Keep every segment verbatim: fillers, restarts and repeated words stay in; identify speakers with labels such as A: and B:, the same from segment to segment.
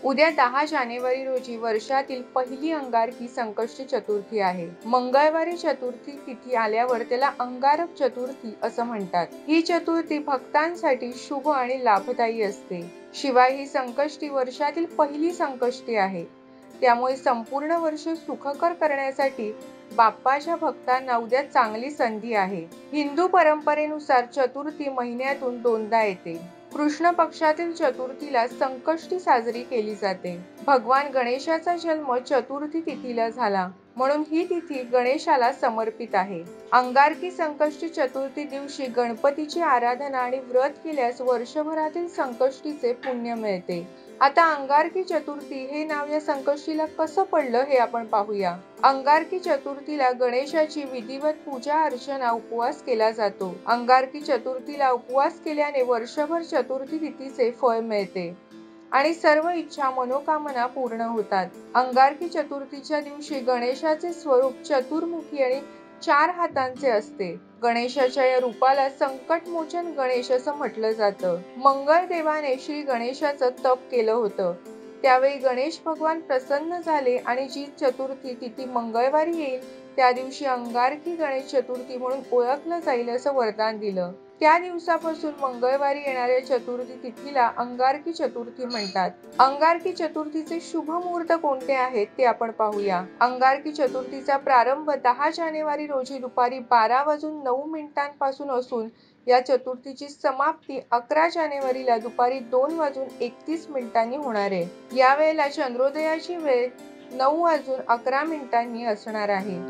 A: उद्या दहा जानेवारी रोजी वर्षातील पहिली अंगारकी संकष्टी चतुर्थी आहे। मंगळवारी चतुर्थी तिथी आल्यावर त्याला अंगारक चतुर्थी असं म्हणतात। ही चतुर्थी भक्तांसाठी शुभ आणि लाभदायी असते। शिवाय ही संकष्टी वर्षातील पहिली संकष्टी आहे, त्यामुळे संपूर्ण वर्ष सुखकर करण्यासाठी बाप्पाच्या भक्तांना उद्या चांगली संधी आहे। हिंदू परंपरेनुसार चतुर्थी महिन्यातून दोनदा येते। कृष्ण पक्षातील चतुर्थीला संकष्टी साजरी केली जाते। भगवान गणेशाचा जन्म चतुर्थी तिथीला झाला, म्हणून ही तिथी गणेशाला समर्पित आहे। अंगारकी संकष्टी चतुर्थी दिवशी गणपतीची आराधना आणि व्रत केल्यास वर्षभरातील संकष्टीचे पुण्य मिळते। आता अंगारकी चतुर्थी हे नाव या संकष्टीला कसं पडलं हे आपण पाहूया। अंगारकी चतुर्थीला गणेशाची विधिवत पूजा अर्चना उपवास केला जातो। अंगारकी चतुर्थीला उपवास केल्याने वर्षभर चतुर्थी तिथीचे फळ मिळते आणि सर्व इच्छा मनोकामना पूर्ण होतात। अंगारकी चतुर्थीच्या दिवशी गणेशाचे स्वरूप चतुर्मुखी आणि चार हातांचे असते। गणेशाच्या या रूपाला संकटमोचन गणेश असं म्हटलं जातं। मंगळ देवाने श्री गणेशाचं तप केलं होतं, त्यावेळी गणेश भगवान प्रसन्न झाले आणि जी चतुर्थी तिथी मंगळवारी येईल त्या दिवशी अंगारकी गणेश चतुर्थी म्हणून ओळखलं जाईल असं वरदान दिलं। त्या दिवसापासून मंगळवारी येणाऱ्या चतुर्थी तिथीला अंगारकी चतुर्थी म्हणतात। अंगारकी चतुर्थीचे शुभ मुहूर्त कोणते आहेत ते आपण पाहूया। अंगारकी चतुर्थीचा प्रारंभ दहा जानेवारी रोजी दुपारी बारा वाजून नऊ मिनिटांपासून असून या चतुर्थीची समाप्ती अकरा जानेवारीला दुपारी दोन वाजून एकतीस मिनिटांनी होणार आहे। या वेळेला चंद्रोदयाची वेळ नऊ वाजून अकरा मिनिटांनी असणार आहे।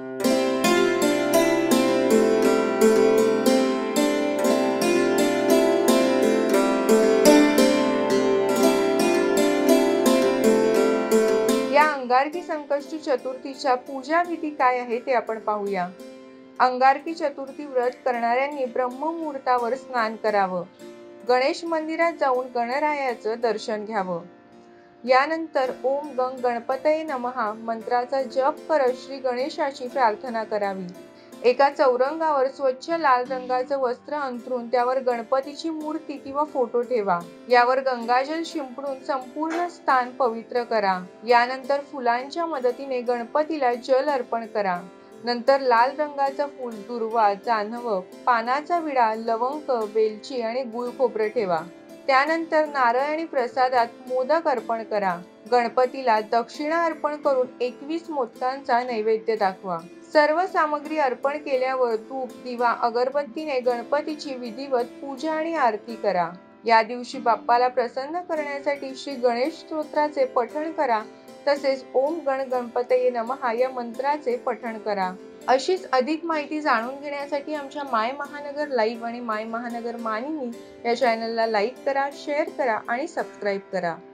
A: या अंगारकी संकष्टी चतुर्थीच्या पूजा विधी काय आहे ते आपण पाहूया। अंगारकी चतुर्थी व्रत करणाऱ्यांनी ब्रह्ममुहूर्तावर स्नान करावं। गणेश मंदिरात जाऊन गणरायाचं दर्शन घ्यावं। यानंतर ओम गंग गणपतये नमः मंत्राचा जप करत श्री गणेशाची प्रार्थना करावी। एका चौरंगावर स्वच्छ लाल रंगाचं वस्त्र अंथरून त्यावर गणपतीची मूर्ती किंवा फोटो ठेवा। यावर गंगाजल शिंपडून संपूर्ण स्थान पवित्र करा। यानंतर फुलांच्या मदतीने गणपतीला जल अर्पण करा। नंतर लाल रंगाचं फूल, दुर्वा, जान्हवं, पानाचा विडा, लवंग, वेलची आणि गुळ खोबरं ठेवा। त्यानंतर नारळ आणि प्रसादात मोदक अर्पण करा। गणपतीला दक्षिणा अर्पण करून एकवीस मोदकांचा नैवेद्य दाखवा। सर्व सामग्री अर्पण केल्यावर धूप, दिवा, अगरबत्तीने गणपतीची विधिवत पूजा आणि आरती करा। या दिवशी बाप्पाला प्रसन्न करण्यासाठी श्री गणेश स्तोत्राचे पठण करा, तसेच ओम गण गणपतये नमः या मंत्राचे पठण करा। अशीच अधिक माहिती जाणून घेण्यासाठी आमच्या माय महानगर लाईव्ह आणि माय महानगर मानिनी या चॅनलला लाईक करा, शेअर करा आणि सबस्क्राईब करा।